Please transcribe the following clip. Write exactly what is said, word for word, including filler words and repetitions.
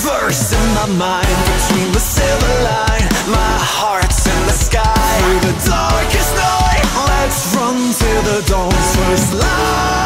First in my mind, between the silver line, my heart's in the sky, the darkest night. Let's run to the dawn's first light.